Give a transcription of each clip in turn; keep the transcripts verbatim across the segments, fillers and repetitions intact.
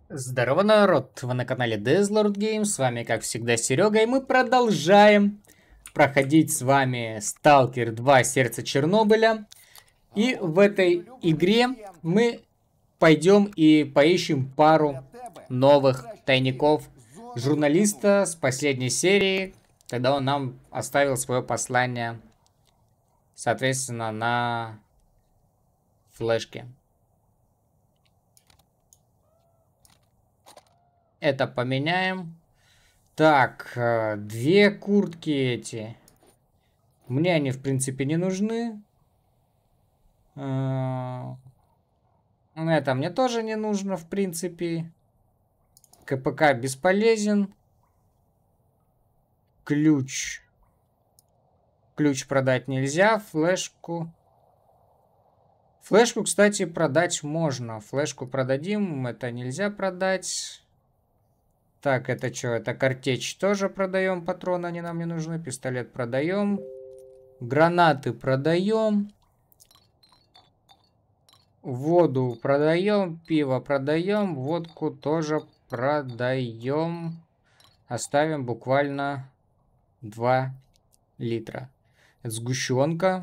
Здорово, народ! Вы на канале Deathlord Games, с вами, как всегда, Серега, и мы продолжаем проходить с вами Сталкер два Сердце Чернобыля. И в этой игре мы пойдем и поищем пару новых тайников журналиста с последней серии, когда он нам оставил свое послание, соответственно, на флешке. Это поменяем. Так, э, две куртки эти. Мне они, в принципе, не нужны. Э, Это мне тоже не нужно, в принципе. КПК бесполезен. Ключ. Ключ продать нельзя. Флешку. Флешку, кстати, продать можно. Флешку продадим. Это нельзя продать. Так, это что? Это картечь тоже продаем. Патроны они нам не нужны. Пистолет продаем. Гранаты продаем. Воду продаем. Пиво продаем. Водку тоже продаем. Оставим буквально два литра. Это сгущенка.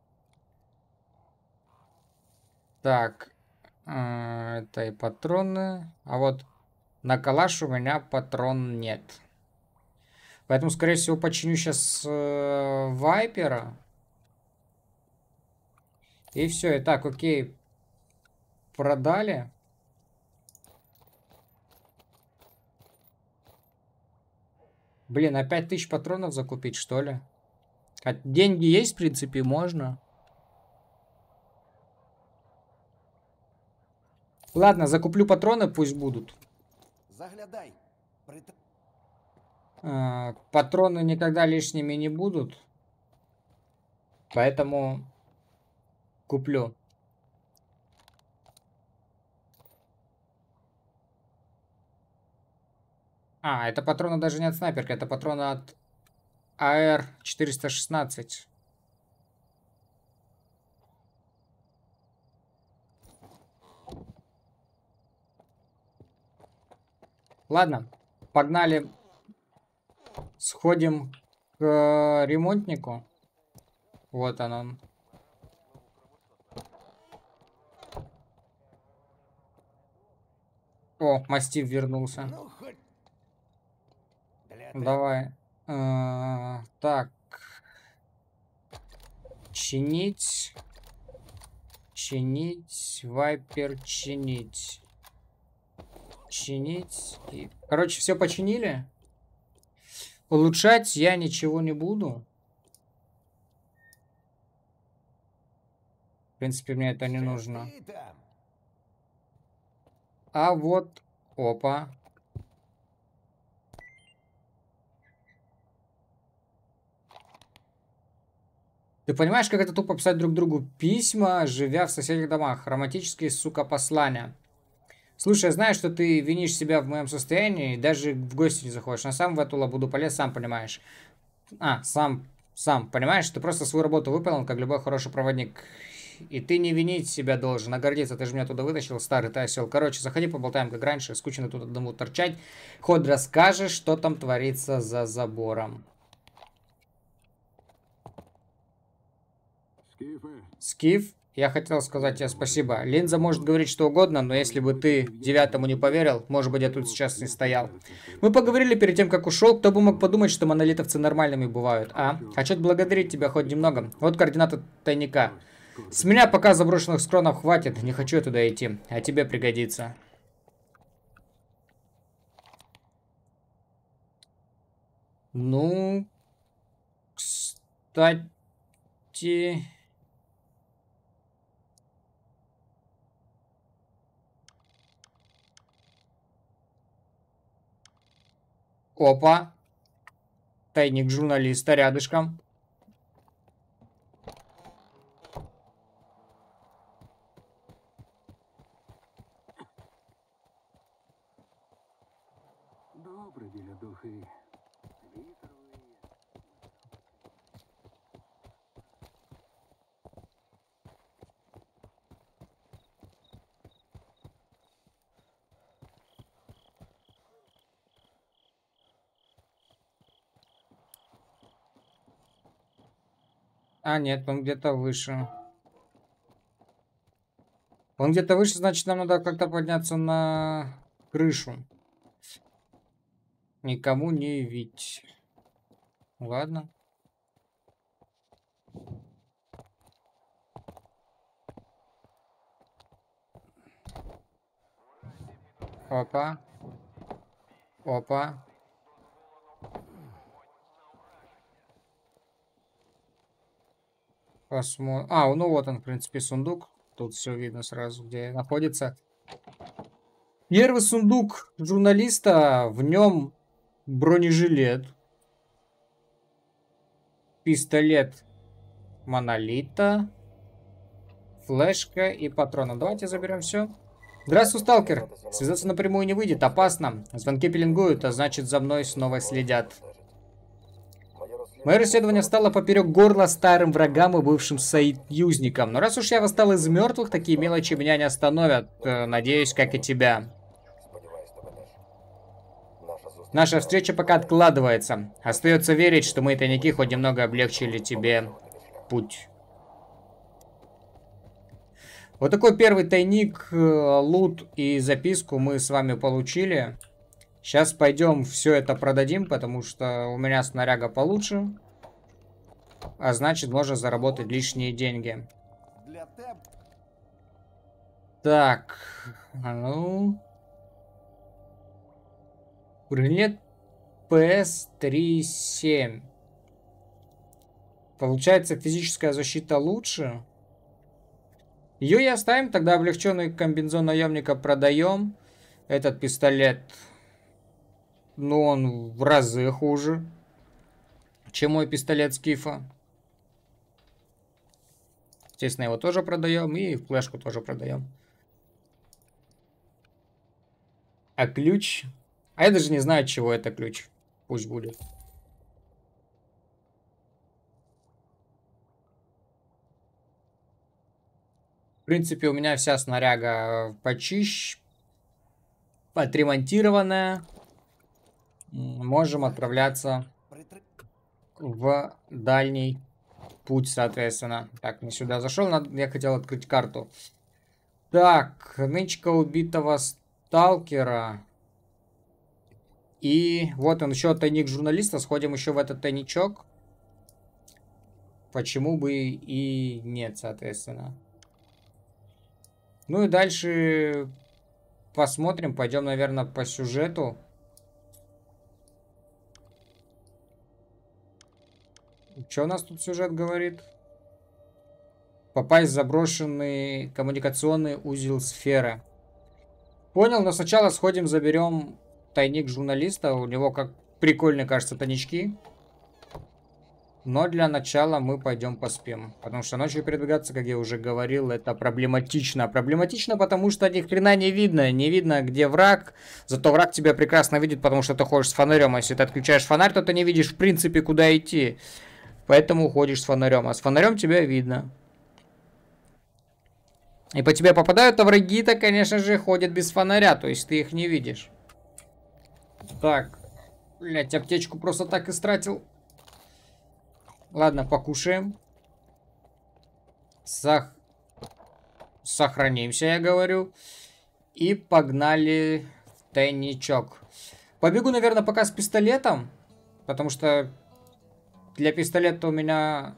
Так. э, Это и патроны. А вот на калаш у меня патрон нет. Поэтому, скорее всего, починю сейчас э, вайпера. И все. Итак, окей. Продали. Блин, а пять тысяч патронов закупить, что ли? А деньги есть, в принципе, можно. Ладно, закуплю патроны, пусть будут. Заглядай. Прит... А, патроны никогда лишними не будут. Поэтому куплю. А, это патроны даже не от снайперки, это патроны от А Р четыреста шестнадцать. Ладно, погнали. Сходим к э, ремонтнику. Вот он он. О, мастиф вернулся. Ну, хоть... Для те- Давай. Э, Так. Чинить. Чинить. Вайпер чинить. Чинить. И... Короче, все починили. Улучшать я ничего не буду. В принципе, мне это не нужно. Шесты там. А вот... Опа. Ты понимаешь, как это тупо писать друг другу письма, живя в соседних домах? Романтические, сука, послания. Слушай, я знаю, что ты винишь себя в моем состоянии и даже в гости не заходишь. Но сам в эту лабуду полез, сам понимаешь. А, сам, сам понимаешь, ты просто свою работу выполнил, как любой хороший проводник. И ты не винить себя должен, а гордиться. Ты же меня туда вытащил, старый ты осел. Короче, заходи, поболтаем, как раньше. Скучно тут одному торчать. Хоть расскажешь, что там творится за забором. Скиф, я хотел сказать тебе спасибо. Линза может говорить что угодно, но если бы ты девятому не поверил, может быть, я тут сейчас не стоял. Мы поговорили перед тем, как ушел. Кто бы мог подумать, что монолитовцы нормальными бывают, а? Хочу отблагодарить тебя хоть немного. Вот координаты тайника. С меня пока заброшенных скронов хватит, не хочу я туда идти, а тебе пригодится. Ну, кстати... Опа. Тайник журналиста рядышком. Добре біля духи. А, нет, он где-то выше. Он где-то выше, значит, нам надо как-то подняться на крышу. Никому не видеть. Ладно. Опа. Опа. Посмотрим. А, ну вот он, в принципе, сундук. Тут все видно сразу, где находится. Первый сундук журналиста. В нем бронежилет. Пистолет монолита. Флешка и патроны. Давайте заберем все. Здравствуй, сталкер. Связаться напрямую не выйдет, опасно. Звонки пеленгуют, а значит за мной снова следят. Мое расследование стало поперек горла старым врагам и бывшим союзникам. Но раз уж я восстал из мертвых, такие мелочи меня не остановят. Надеюсь, как и тебя. Наша встреча пока откладывается. Остается верить, что мы, тайники, хоть немного облегчили тебе путь. Вот такой первый тайник, лут и записку мы с вами получили. Сейчас пойдем все это продадим, потому что у меня снаряга получше. А значит, можно заработать лишние деньги. Для теб Так, а ну... Бронет пэ эс три семь. Получается, физическая защита лучше. Ее и оставим, тогда облегченный комбинезон наемника продаем. Этот пистолет, ну, он в разы хуже, чем мой пистолет Скифа. Естественно, его тоже продаем, и флешку тоже продаем. А ключ? А я даже не знаю, чего это ключ. Пусть будет. В принципе, у меня вся снаряга почищ, отремонтированная. Можем отправляться в дальний путь, соответственно. Так, не сюда зашел, я хотел открыть карту. Так, нычка убитого сталкера. И вот он, еще тайник журналиста. Сходим еще в этот тайничок. Почему бы и нет, соответственно. Ну и дальше посмотрим. Пойдем, наверное, по сюжету. Что у нас тут сюжет говорит? Попасть в заброшенный коммуникационный узел сферы. Понял, но сначала сходим, заберем тайник журналиста. У него как прикольные, кажется, тайнички. Но для начала мы пойдем поспим. Потому что ночью передвигаться, как я уже говорил, это проблематично. Проблематично, потому что ни хрена не видно. Не видно, где враг. Зато враг тебя прекрасно видит, потому что ты ходишь с фонарем. А если ты отключаешь фонарь, то ты не видишь, в принципе, куда идти. Поэтому ходишь с фонарем. А с фонарем тебя видно. И по тебе попадают, а враги-то, конечно же, ходят без фонаря. То есть ты их не видишь. Так. Блять, аптечку просто так истратил. Ладно, покушаем. Сох... Сохранимся, я говорю. И погнали в тайничок. Побегу, наверное, пока с пистолетом. Потому что для пистолета у меня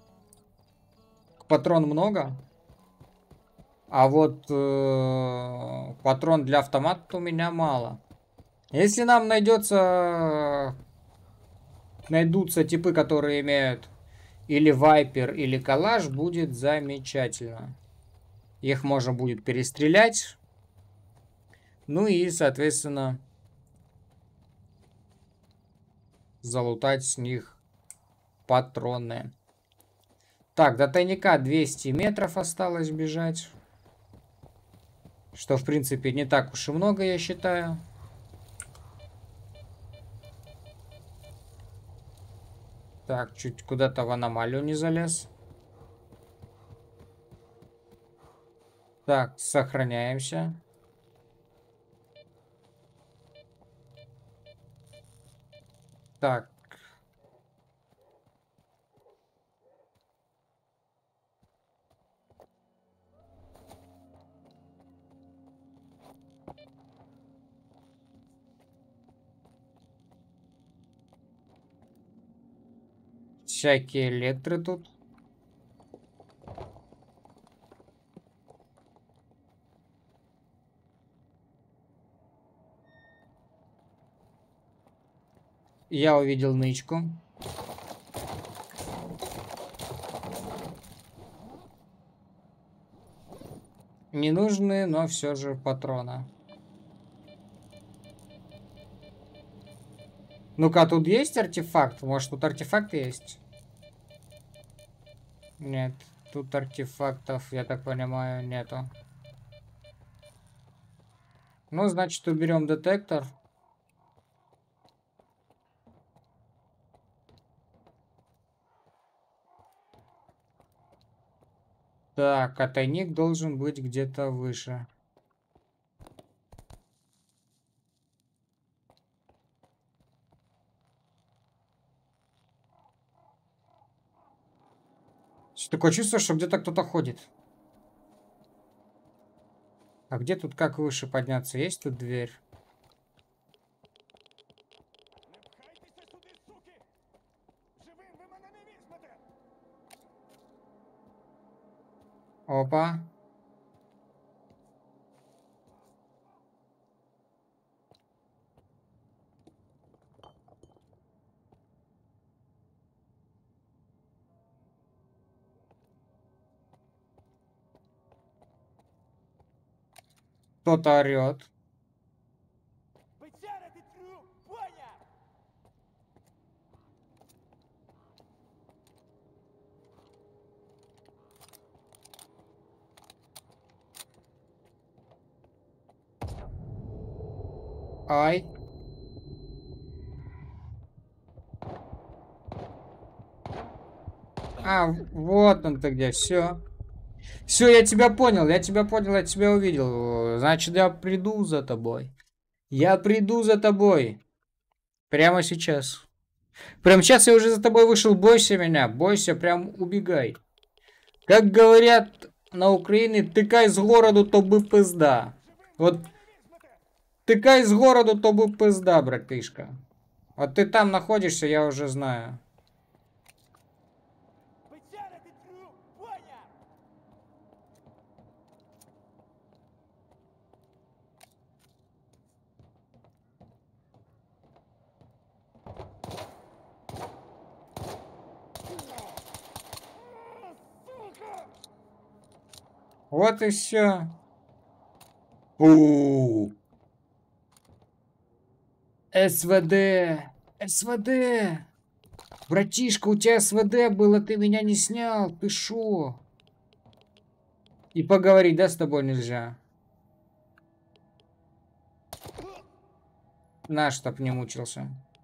патрон много. А вот э, патрон для автомата у меня мало. Если нам найдется... Найдутся типы, которые имеют или вайпер, или калаш, будет замечательно. Их можно будет перестрелять. Ну и, соответственно, залутать с них патроны. Так, до тайника двести метров осталось бежать. Что, в принципе, не так уж и много, я считаю. Так, чуть куда-то в аномалию не залез. Так, сохраняемся. Так. Всякие электры тут. Я увидел нычку. Не нужны, но все же патроны. Ну-ка, тут есть артефакт? Может, тут артефакт есть? Нет, тут артефактов, я так понимаю, нету. Ну, значит, уберем детектор. Так, а тайник должен быть где-то выше. Такое чувство, что где-то кто-то ходит. А где тут как выше подняться? Есть тут дверь? Опа. Кто-то орет. Ай. А, вот он ты где, все. Все, я тебя понял, я тебя понял, я тебя увидел. Значит, я приду за тобой. Я приду за тобой. Прямо сейчас. Прямо сейчас я уже за тобой вышел. Бойся меня, бойся, прям убегай. Как говорят на Украине, тыкай з городу, то бы пизда. Вот тыкай з городу, то бы пизда, братишка. Вот ты там находишься, я уже знаю. Вот и все. У СВД. СВД. Братишка, у тебя СВД было, ты меня не снял. Ты шо? И поговорить, да, с тобой нельзя? На, чтоб не мучился.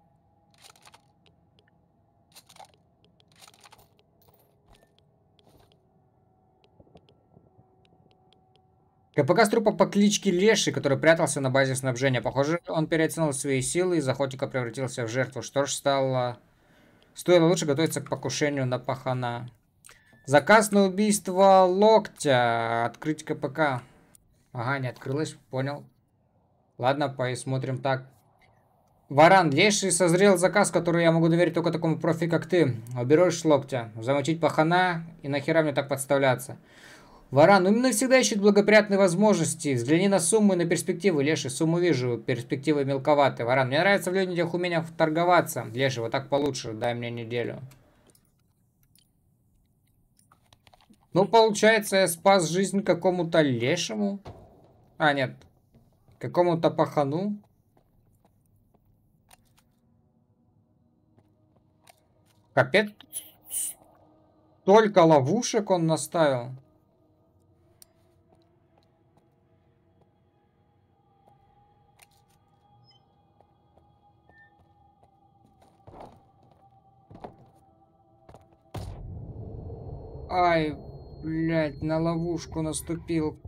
КПК с трупа по кличке Леший, который прятался на базе снабжения. Похоже, он переоценил свои силы и из охотника превратился в жертву. Что ж стало... Стоило лучше готовиться к покушению на пахана. Заказ на убийство Локтя. Открыть КПК. Ага, не открылось. Понял. Ладно, посмотрим так. Варан, Леший созрел заказ, который я могу доверить только такому профи, как ты. Уберешь Локтя. Замочить пахана и нахера мне так подставляться. Варан, именно всегда ищет благоприятные возможности. Взгляни на сумму и на перспективы. Леший, сумму вижу, перспективы мелковаты. Варан, мне нравится в людях умение торговаться. Леший, вот так получше, дай мне неделю. Ну, получается, я спас жизнь какому-то лешему. А, нет. Какому-то пахану. Капец. Только ловушек он наставил. Ай, блядь, на ловушку наступил.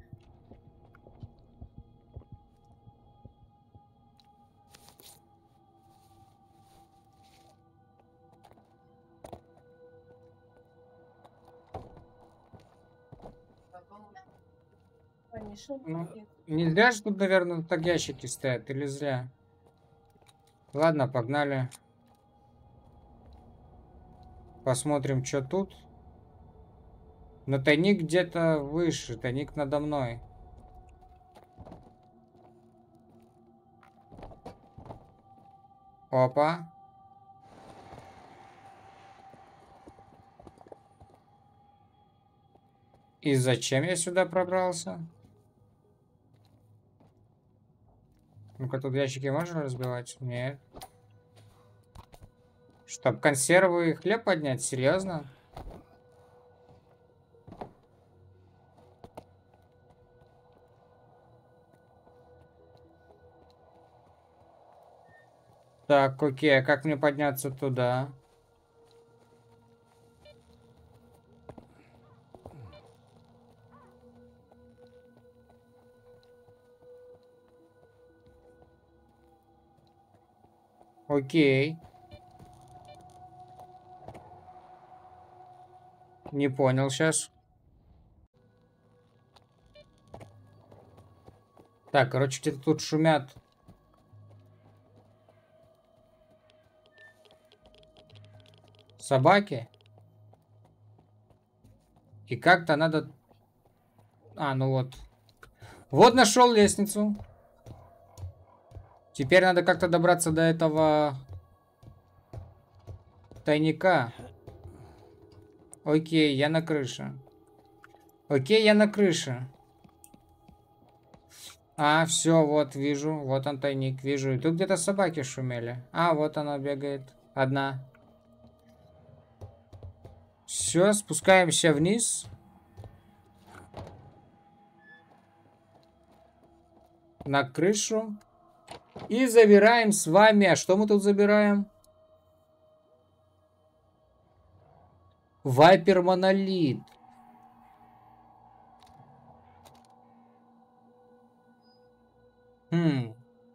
Ну, не зря же тут, наверное, так ящики стоят, или зря? Ладно, погнали. Посмотрим, что тут. Но тайник где-то выше. Тайник надо мной. Опа. И зачем я сюда пробрался? Ну-ка, тут ящики можно разбивать? Нет. Чтоб консервы и хлеб поднять? Серьезно? Так, окей, а как мне подняться туда? Окей. Не понял сейчас. Так, короче, где-то тут шумят. Собаки. И как-то надо... А, ну вот. Вот нашел лестницу. Теперь надо как-то добраться до этого тайника. Окей, я на крыше. Окей, я на крыше. А, все, вот вижу. Вот он тайник, вижу. И тут где-то собаки шумели. А, вот она бегает. Одна. Все, спускаемся вниз. На крышу. И забираем с вами. А что мы тут забираем? Вайпер монолит. Хм.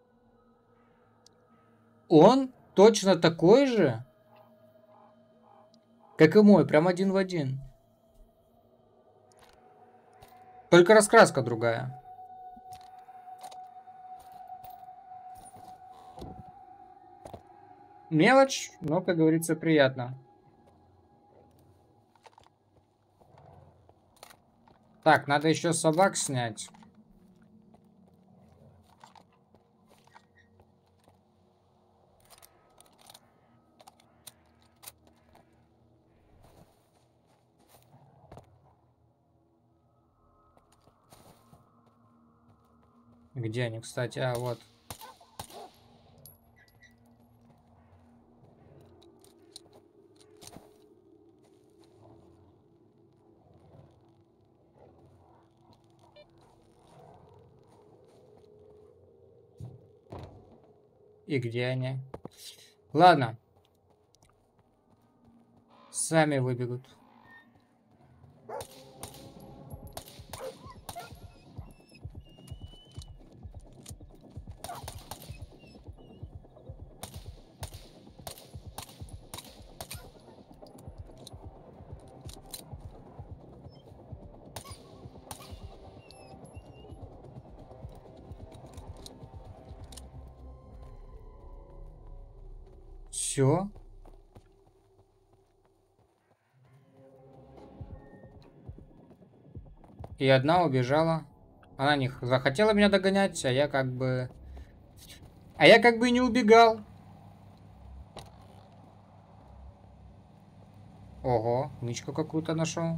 Он точно такой же, как и мой, прям один в один. Только раскраска другая. Мелочь, но, как говорится, приятно. Так, надо еще собак снять. Где они, кстати? А, вот. И где они? Ладно. Сами выбегут. Все. И одна убежала. Она не захотела меня догонять, а я как бы... А я как бы не убегал. Ого, нычку какую-то нашел.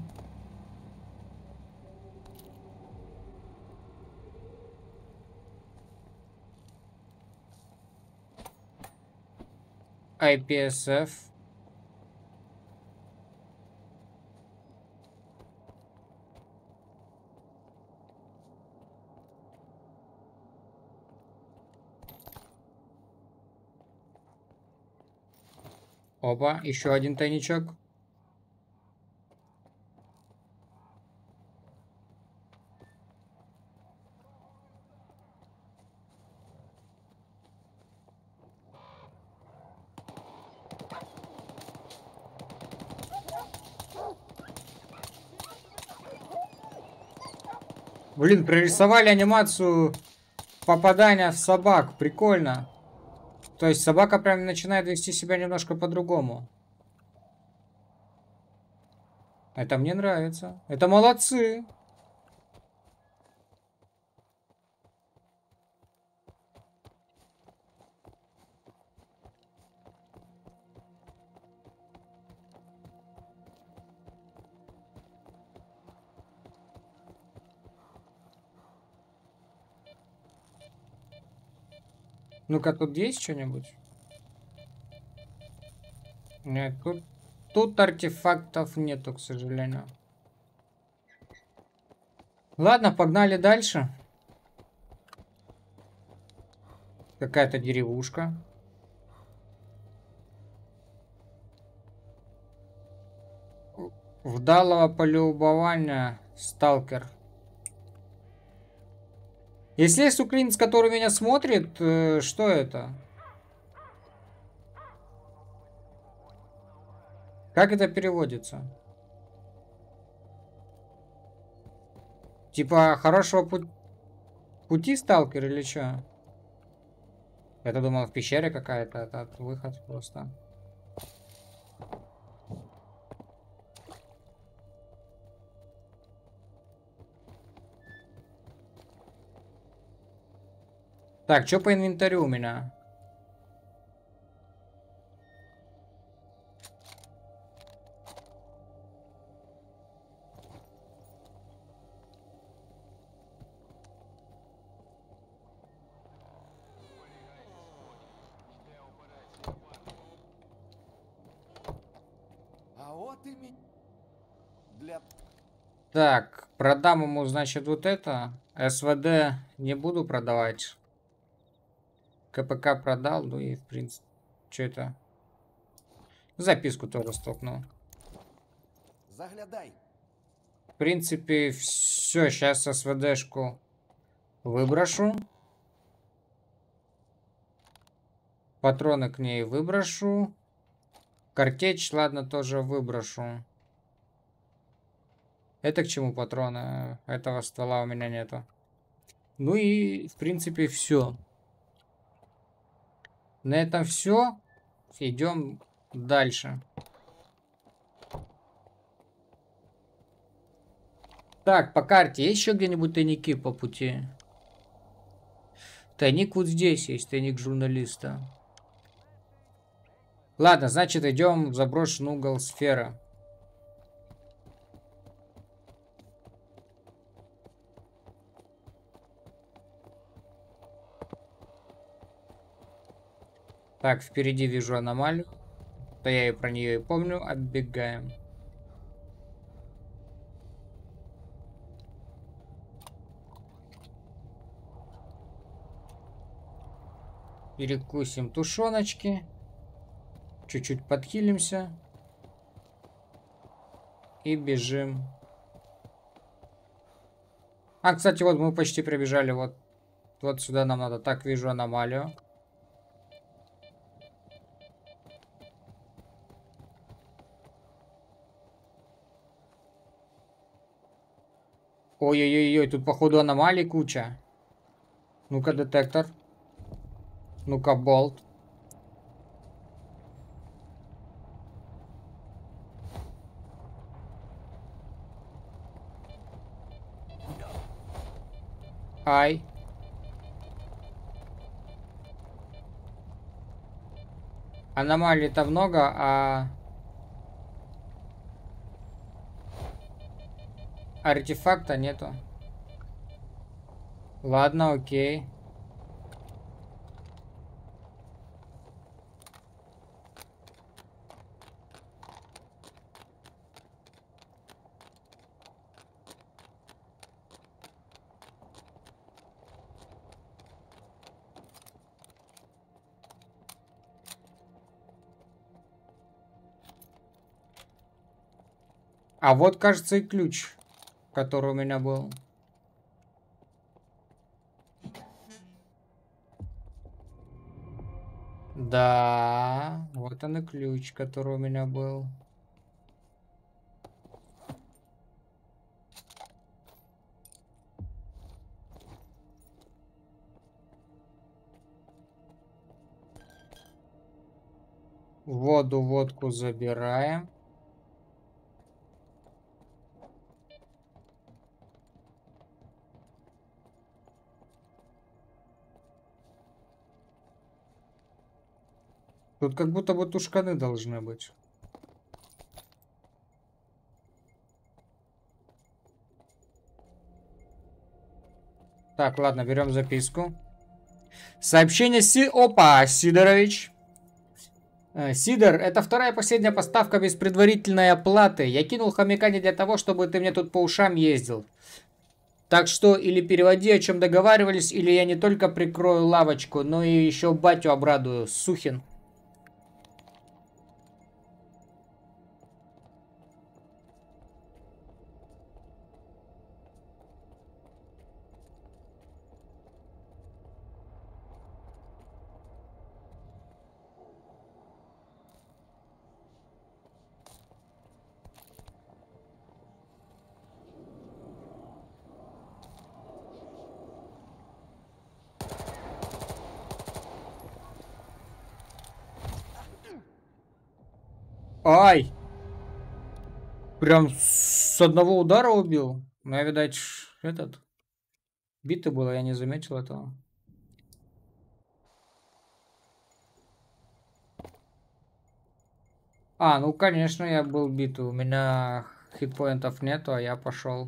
ай пи эс эф. Опа, еще один тайничок. Блин, прорисовали анимацию попадания в собак. Прикольно. То есть собака прям начинает вести себя немножко по-другому. Это мне нравится. Это молодцы. Ну-ка, тут есть что-нибудь? Нет, тут, тут артефактов нету, к сожалению. Ладно, погнали дальше. Какая-то деревушка. Вдалого полюбования, сталкер. Если есть украинец, который меня смотрит, э, что это? Как это переводится? Типа хорошего пу- пути, сталкер, или что? Я-то думал, в пещере какая-то, это выход просто. Так, что по инвентарю у меня? А вот и ми... Для... Так, продам ему, значит, вот это. СВД не буду продавать. КПК продал, ну и, в принципе, что это? Записку тоже стопнул. Заглядай. В принципе, все, сейчас СВДшку выброшу. Патроны к ней выброшу. Картечь, ладно, тоже выброшу. Это к чему патроны? Этого ствола у меня нету. Ну и, в принципе, все. На этом все. Идем дальше. Так, по карте есть еще где-нибудь тайники по пути? Тайник вот здесь есть, тайник журналиста. Ладно, значит, идем в заброшенный угол сферы. Так, впереди вижу аномалию. Да я и про нее и помню. Отбегаем. Перекусим тушеночки. Чуть-чуть подхилимся. И бежим. А, кстати, вот мы почти прибежали. Вот, вот сюда нам надо. Так, вижу аномалию. Ой-ой-ой, тут походу аномалий куча. Ну-ка, детектор. Ну-ка, болт. Ай. Аномалий-то много, а... артефакта нету. Ладно, окей. А вот, кажется, и ключ, который у меня был. Да, вот он и ключ, который у меня был. Воду, водку забираем. Тут как будто бы тушканы должны быть. Так, ладно, берем записку. Сообщение Си... Опа, Сидорович. Э, Сидор, это вторая и последняя поставка без предварительной оплаты. Я кинул хомяка не для того, чтобы ты мне тут по ушам ездил. Так что или переводи, о чем договаривались, или я не только прикрою лавочку, но и еще батю обрадую. Сухин. Ай! Прям с одного удара убил. Ну, я, видать, этот... Бито было, я не заметил этого. А, ну, конечно, я был бит. У меня хитпоинтов нету, а я пошел.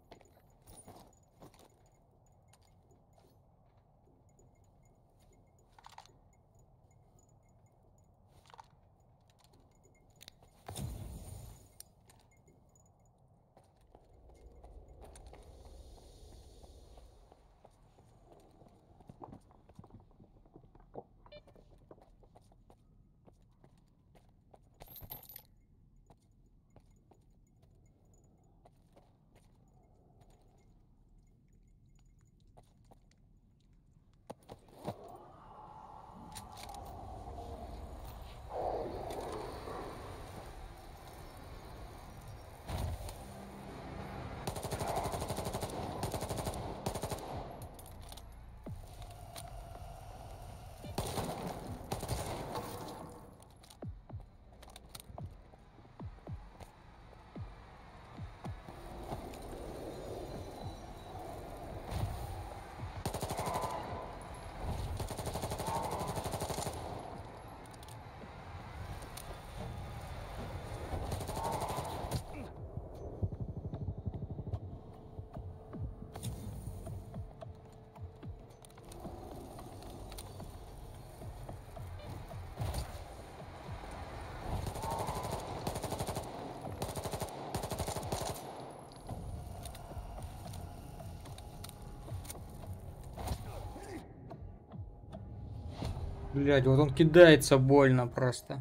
Блядь, вот он кидается больно просто.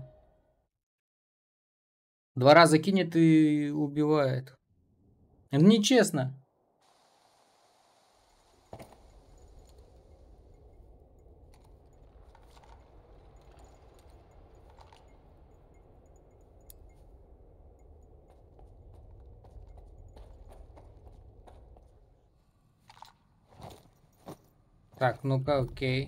Два раза кинет и убивает. Это нечестно. Так, ну-ка, окей.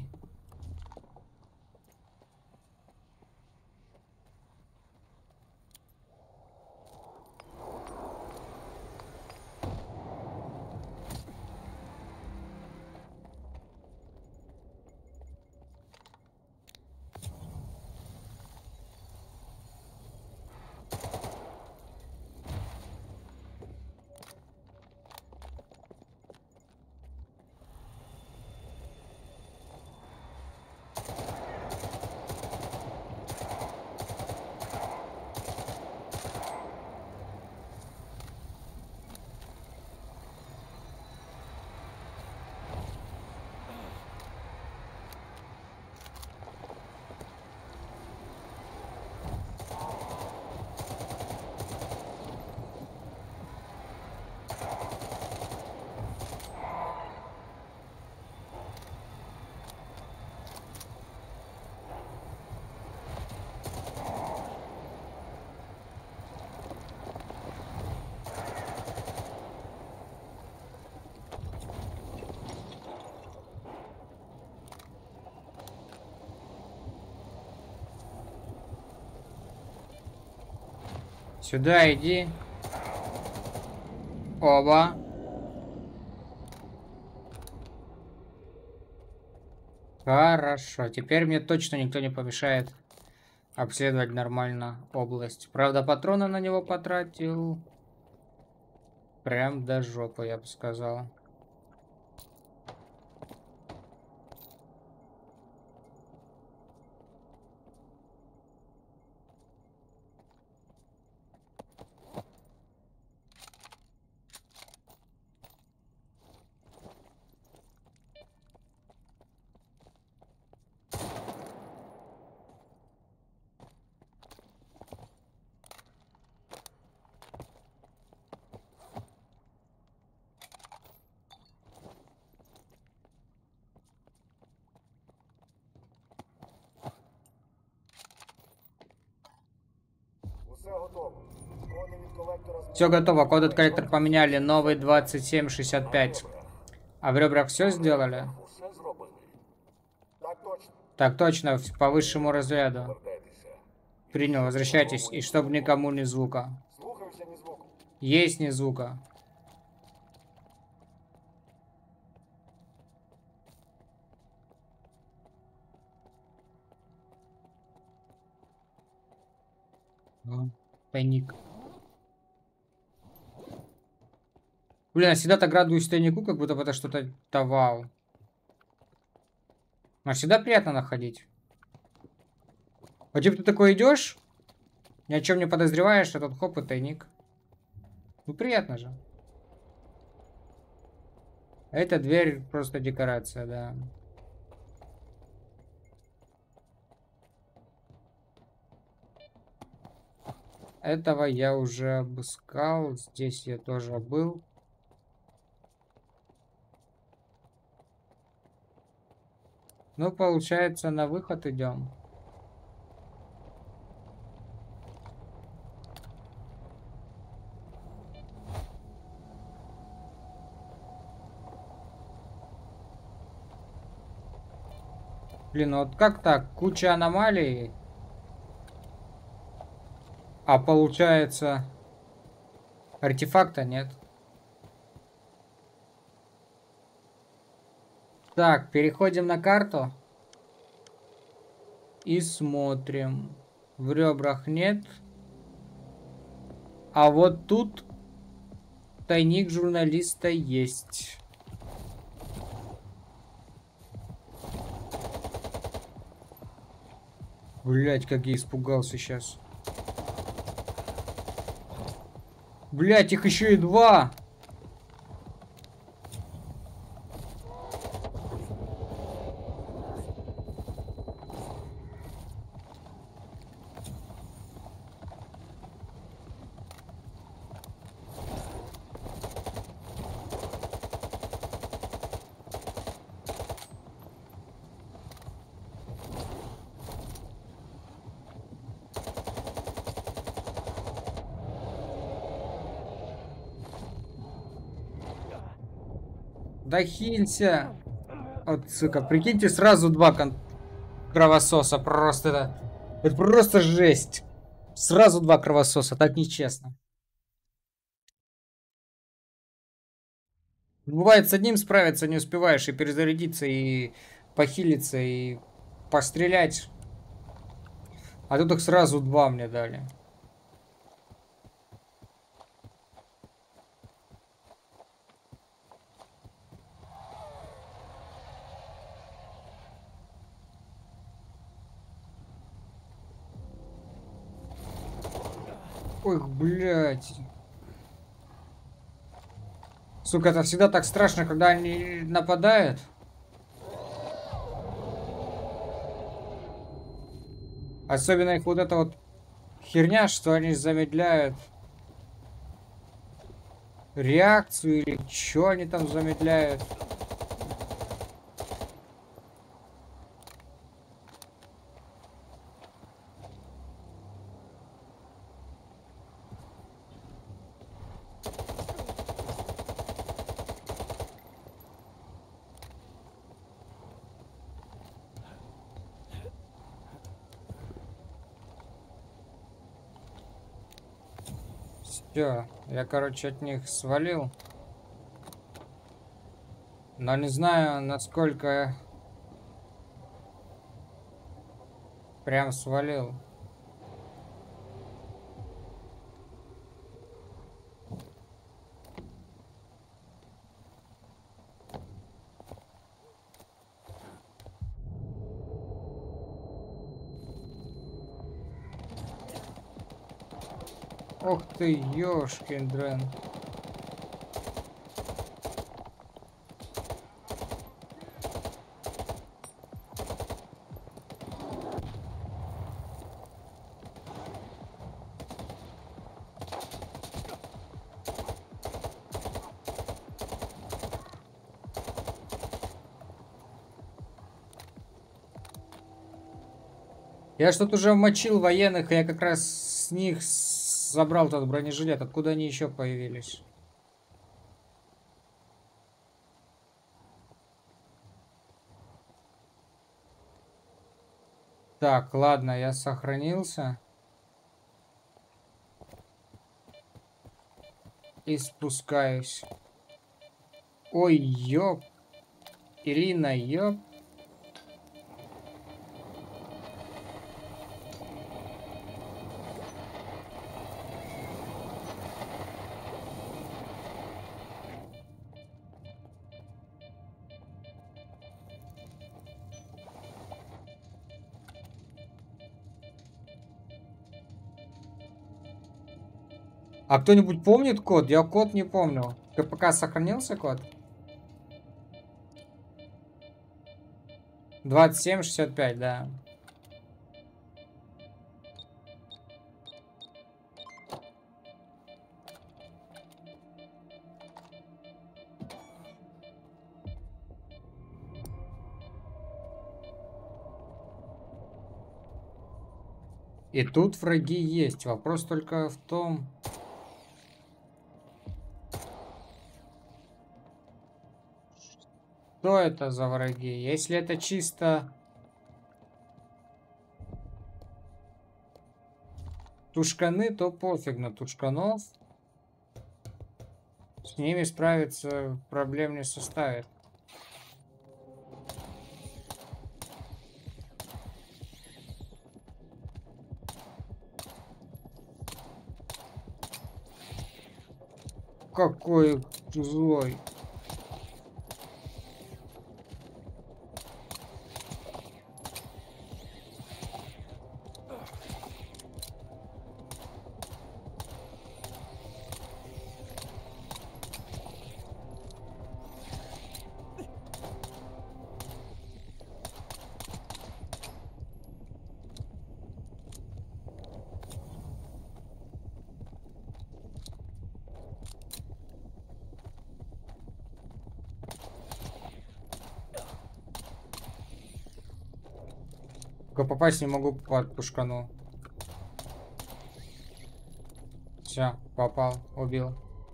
Сюда иди. Оба. Хорошо. Теперь мне точно никто не помешает Обследовать нормально область. Правда, патроны на него потратил. Прям до жопы, я бы сказал. Все готово. Код от коллектора поменяли. Новый двадцать семь шестьдесят пять. А в ребрах все сделали? Усе зробили. Так точно. Так точно, в- по высшему разряду. Повертайтеся. Принял, возвращайтесь. И чтобы никому ни звука. Слухався ні звуку. Есть ни звука. Ну, тайник. Блин, я всегда так радуюсь тайнику, как будто бы это что-то давал. А всегда приятно находить. Вот типа ты такой идешь, ни о чем не подозреваешь, а тут хоп и тайник. Ну приятно же. Эта дверь просто декорация, да. Этого я уже обыскал. Здесь я тоже был. Ну, получается, на выход идем. Блин, ну вот как так? Куча аномалий. А получается, артефакта нет. Так, переходим на карту. И смотрим. В ребрах нет. А вот тут тайник журналиста есть. Блять, как я испугался сейчас. Блять, их еще и два. Да хилься. Вот, сука, прикиньте, сразу два кон... кровососа. Просто это... Это просто жесть. Сразу два кровососа, так нечестно. Бывает, с одним справиться не успеваешь, и перезарядиться, и похилиться, и пострелять. А тут их сразу два мне дали. Ой, блядь. Сука, это всегда так страшно, когда они нападают. Особенно их вот эта вот херня, что они замедляют реакцию или что они там замедляют. Все, я, короче, от них свалил. Но не знаю, насколько прям свалил. Ох ты, ёшкин дрен. Я что-то уже мочил военных, и я как раз с них забрал тот бронежилет. Откуда они еще появились? Так, ладно, я сохранился. И спускаюсь. Ой, ёп. Ирина, ёп. А кто-нибудь помнит код? Я код не помню. КПК сохранился код? двадцать семь шестьдесят пять, да. И тут враги есть. Вопрос только в том... Что это за враги? Если это чисто тушканы, то пофиг на тушканов. С ними справиться проблем не составит. Какой злой. Только попасть не могу под пушкану. Все, попал, убил.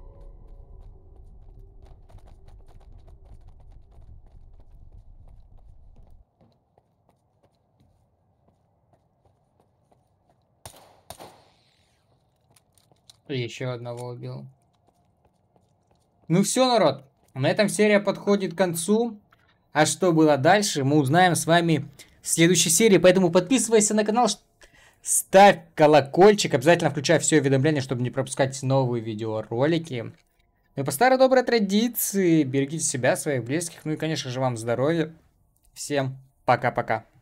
И еще одного убил. Ну все, народ. На этом серия подходит к концу. А что было дальше, мы узнаем с вами в следующей серии. Поэтому подписывайся на канал, ставь колокольчик, обязательно включай все уведомления, чтобы не пропускать новые видеоролики. Ну и по старой доброй традиции, берегите себя, своих близких, ну и, конечно же, вам здоровья. Всем пока-пока.